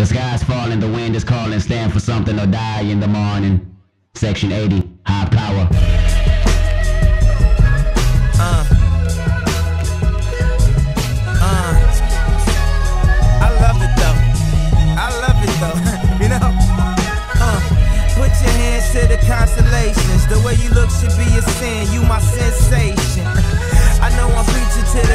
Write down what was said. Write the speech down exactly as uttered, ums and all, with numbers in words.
sky's falling, the wind is calling. Stand for something or die in the morning. Section eighty, high power. Uh. Uh. I love it though. I love it though. You know? Uh. Put your hands to the constellations. The way you look should be a sin. You my sensation. I know I'm preaching to